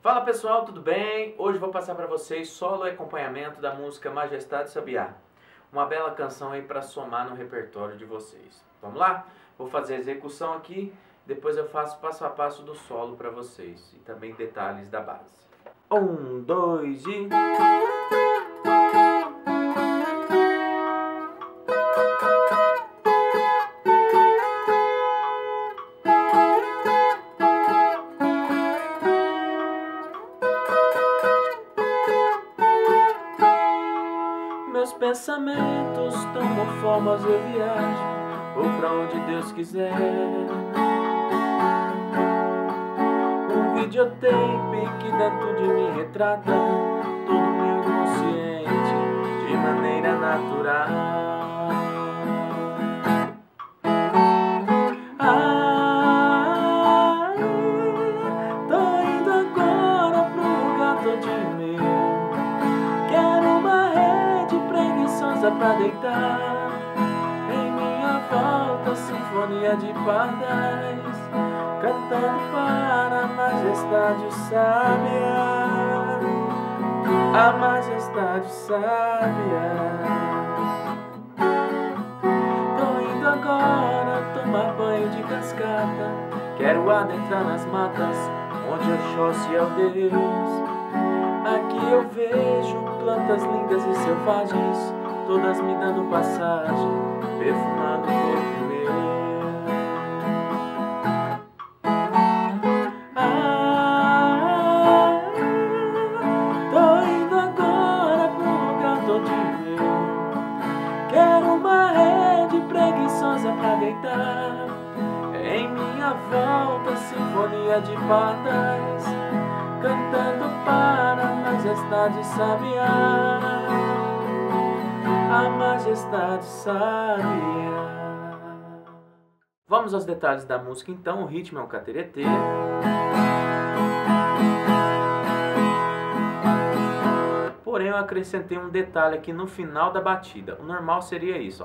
Fala pessoal, tudo bem? Hoje vou passar para vocês solo e acompanhamento da música Majestade Sabiá. Uma bela canção aí para somar no repertório de vocês. Vamos lá? Vou fazer a execução aqui, depois eu faço passo a passo do solo para vocês e também detalhes da base. 1, 2 e... Meus pensamentos tomam formas, eu viajo, vou pra onde Deus quiser. Um videotape que dentro de mim retrata todo meu inconsciente de maneira natural. Tô indo agora pro lugar todinho meu. Quero uma rede preguiçosa pra deitar. Em minha volta, sinfonia de pardais, cantando para a majestade sábia, a majestade sábia. Tô indo agora tomar banho de cascata. Quero adentrar nas matas onde Oxóssi é o Deus. Aqui eu vejo plantas lindas e selvagens, todas me dando passagem, perfumando o corpo meu. Tô indo agora pro lugar todinho meu. Quero uma rede preguiçosa pra deitar. Em minha volta, sinfonia de pardais, cantando para a majestade sabiá, a majestade sábia. Vamos aos detalhes da música então. O ritmo é um cateretê. Porém eu acrescentei um detalhe aqui no final da batida. O normal seria isso, ó.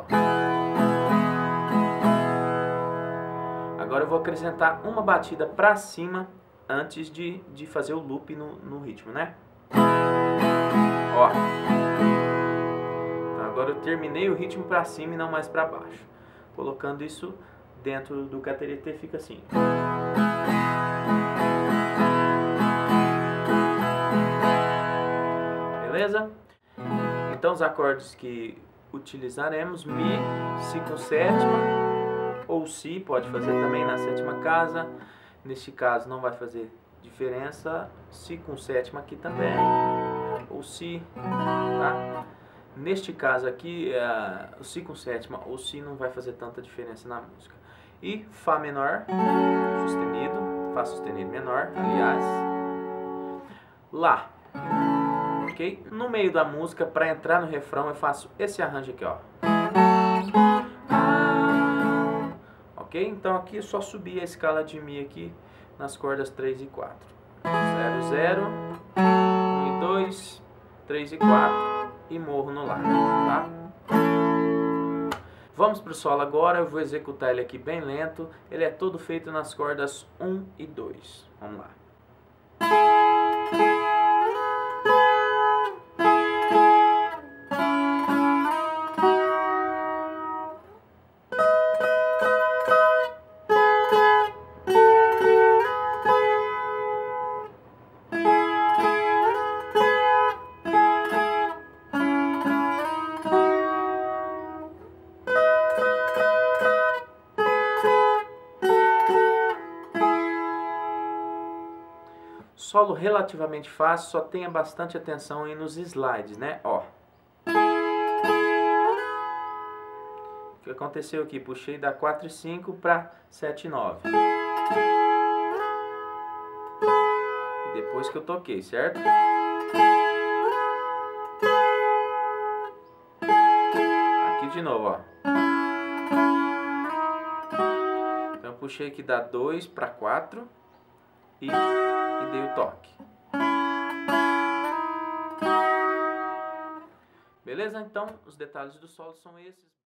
Agora eu vou acrescentar uma batida pra cima antes de fazer o loop no ritmo, né? Ó. Então agora eu terminei o ritmo pra cima e não mais pra baixo. Colocando isso dentro do cateretê fica assim. Beleza? Então os acordes que utilizaremos: Mi, Si com sétima, ou Si, pode fazer também na sétima casa. Neste caso não vai fazer diferença, Si com sétima aqui também, ou Si, tá? Neste caso aqui, o Si com sétima ou Si não vai fazer tanta diferença na música. E Fá menor, sustenido, Fá sustenido menor, aliás, Lá, ok? No meio da música, para entrar no refrão, eu faço esse arranjo aqui, ó. Ok? Então aqui é só subir a escala de Mi aqui nas cordas 3 e 4. 0, 0, 1 e 2, 3 e 4 e morro no Lá, tá? Vamos pro solo agora, eu vou executar ele aqui bem lento. Ele é todo feito nas cordas 1 e 2. Vamos lá. Solo relativamente fácil, só tenha bastante atenção aí nos slides, né? Ó. O que aconteceu aqui? Puxei da 4 e 5 para 7 e 9. E depois que eu toquei, certo? Aqui de novo, ó. Então eu puxei aqui da 2 para 4 e dei o toque. Beleza? Então, os detalhes do solo são esses.